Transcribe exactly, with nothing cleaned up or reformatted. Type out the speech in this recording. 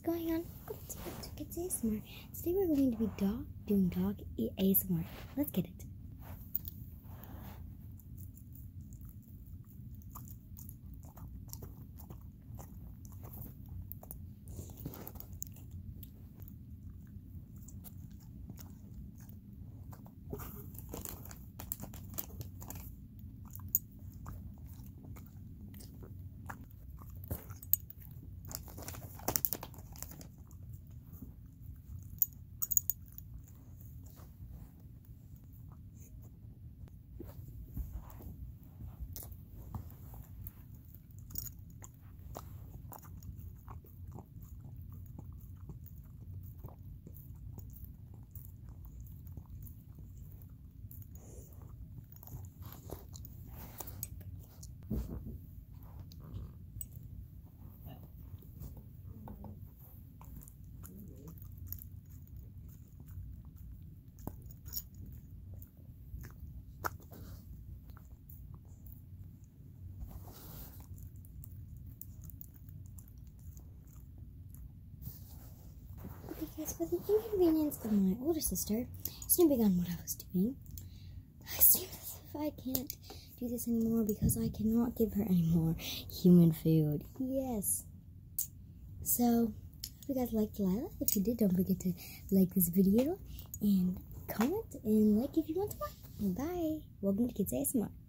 going on? Welcome to Kids A S M R. Today we're going to be dog doing dog A S M R. Let's get it. Because for the inconvenience of my older sister snooping on what I was doing, I seem as if I can't do this anymore because I cannot give her any more human food. Yes. So, hope you guys liked Lyla. If you did, don't forget to like this video and comment and like if you want to watch. Bye. Welcome to Kids A S M R.